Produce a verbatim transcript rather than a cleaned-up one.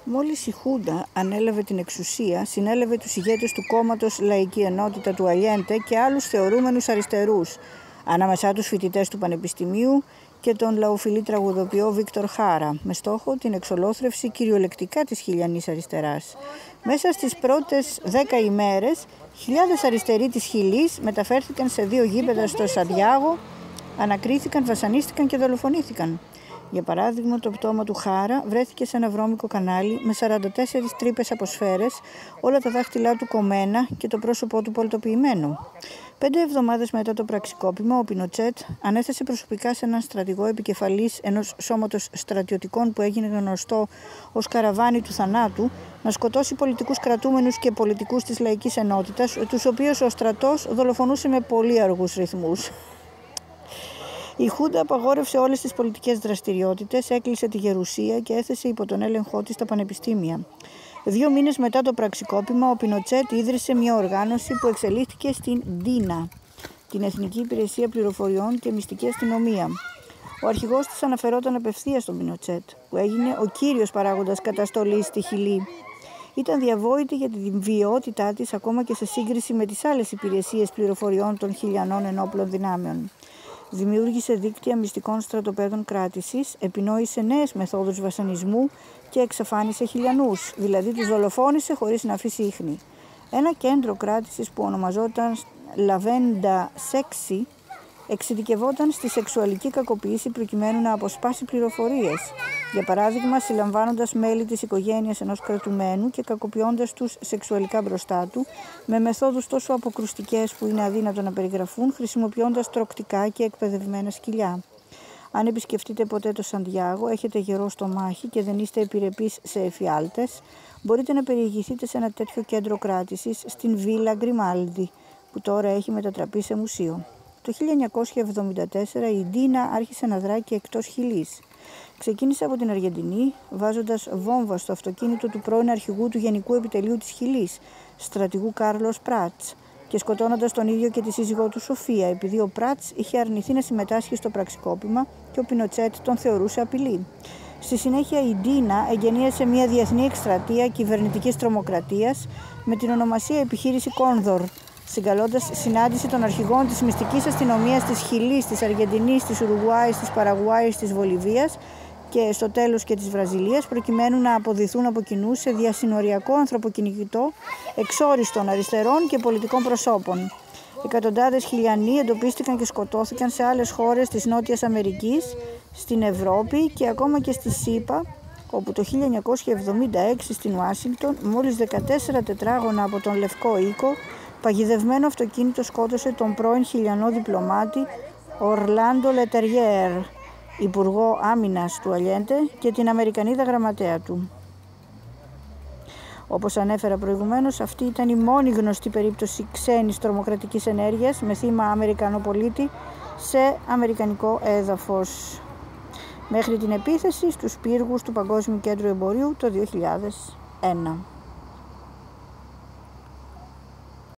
Μόλις η Χούντα ανέλαβε την εξουσία, συνέλαβε τους ηγέτες του κόμματος Λαϊκή Ενότητα του Αλιέντε και άλλους θεωρούμενους αριστερούς, ανάμεσά τους φοιτητές του Πανεπιστημίου και τον λαοφιλή τραγουδοποιό Βίκτορ Χάρα, με στόχο την εξολόθρευση κυριολεκτικά της χιλιανής αριστεράς. Μέσα στις πρώτες δέκα ημέρες, χιλιάδες αριστεροί της Χιλής μεταφέρθηκαν σε δύο γήπεδα στο Σαντιάγο, ανακρίθηκαν, βασανίστηκαν και δολοφονήθηκαν. Για παράδειγμα, το πτώμα του Χάρα βρέθηκε σε ένα βρώμικο κανάλι με σαράντα τέσσερις τρύπες από σφαίρες, όλα τα δάχτυλά του κομμένα και το πρόσωπό του πολτοποιημένο. Πέντε εβδομάδες μετά το πραξικόπημα, ο Πινοτσέτ ανέθεσε προσωπικά σε έναν στρατηγό επικεφαλής ενός σώματος στρατιωτικών που έγινε γνωστό ως καραβάνι του θανάτου να σκοτώσει πολιτικούς κρατούμενους και πολιτικούς της Λαϊκής Ενότητας, τους οποίους ο στρατός δολοφονούσε με πολύ αργούς ρυθμούς. Η Χούντα απαγόρευσε όλες τις πολιτικές δραστηριότητες, έκλεισε τη γερουσία και έθεσε υπό τον έλεγχό της τα πανεπιστήμια. Δύο μήνες μετά το πραξικόπημα, ο Πινοτσέτ ίδρυσε μια οργάνωση που εξελίχθηκε στην Ντίνα, την Εθνική Υπηρεσία Πληροφοριών και Μυστική Αστυνομία. Ο αρχηγός της αναφερόταν απευθείας στον Πινοτσέτ, που έγινε ο κύριος παράγοντας καταστολής στη Χιλή. Ήταν διαβόητη για την βιαιότητά της ακόμα και σε σύγκριση με τις άλλες υπηρεσίες πληροφοριών των χιλιανών ενόπλων δυνάμεων. Δημιούργησε δίκτυα μυστικών στρατοπέδων κράτησης, επινόησε νέες μεθόδους βασανισμού και εξαφάνισε χιλιανούς, δηλαδή τους δολοφόνησε χωρίς να αφήσει ίχνη. Ένα κέντρο κράτησης που ονομαζόταν Λαβέντα Σέξι εξειδικευόταν στη σεξουαλική κακοποίηση προκειμένου να αποσπάσει πληροφορίες. Για παράδειγμα, συλλαμβάνοντας μέλη της οικογένειας ενός κρατουμένου και κακοποιώντας τους σεξουαλικά μπροστά του, με μεθόδους τόσο αποκρουστικές που είναι αδύνατο να περιγραφούν, χρησιμοποιώντας τροκτικά και εκπαιδευμένα σκυλιά. Αν επισκεφτείτε ποτέ το Σαντιάγο, έχετε γερό στομάχι και δεν είστε επιρρεπείς σε εφιάλτες, μπορείτε να περιηγηθείτε σε ένα τέτοιο κέντρο κράτησης στην Βίλα Γκριμάλντι, που τώρα έχει μετατραπεί σε μουσείο. Το χίλια εννιακόσια εβδομήντα τέσσερα η Ντίνα άρχισε να δρά και εκτός Χιλής. Ξεκίνησε από την Αργεντινή, βάζοντας βόμβα στο αυτοκίνητο του πρώην αρχηγού του Γενικού Επιτελείου της Χιλής, στρατηγού Κάρλος Πράτς, και σκοτώνοντας τον ίδιο και τη σύζυγό του Σοφία, επειδή ο Πράτς είχε αρνηθεί να συμμετάσχει στο πραξικόπημα και ο Πινοτσέτ τον θεωρούσε απειλή. Στη συνέχεια η Ντίνα εγγενίασε μια διεθνή εκστρατεία κυβερνητικής τρομοκρατίας με την ονομασία Επιχείρηση Κόνδορ, συγκαλώντας συνάντηση των αρχηγών της μυστικής αστυνομίας της Χιλής, της Αργεντινής, της Ουρουγουάης, της Παραγουάης, της Βολιβίας και στο τέλος και της Βραζιλίας, προκειμένου να αποδυθούν από κοινού σε διασυνοριακό ανθρωποκυνηγητό εξόριστων αριστερών και πολιτικών προσώπων. Εκατοντάδες χιλιανοί εντοπίστηκαν και σκοτώθηκαν σε άλλες χώρες της Νότιας Αμερικής, στην Ευρώπη και ακόμα και στη ΣΥΠΑ, όπου το χίλια εννιακόσια εβδομήντα έξι στην Ουάσιγκτον, μόλις δεκατέσσερα τετράγωνα από τον Λευκό Οίκο, παγιδευμένο αυτοκίνητο σκότωσε τον πρώην χιλιανό διπλωμάτη Ορλάντο Λετεριέρ, υπουργό άμυνας του Αλιέντε, και την Αμερικανίδα γραμματέα του. Όπως ανέφερα προηγουμένως, αυτή ήταν η μόνη γνωστή περίπτωση ξένης τρομοκρατικής ενέργειας με θύμα Αμερικανό πολίτη σε αμερικανικό έδαφος, μέχρι την επίθεση στους πύργους του Παγκόσμιου Κέντρου Εμπορίου το δύο χιλιάδες ένα.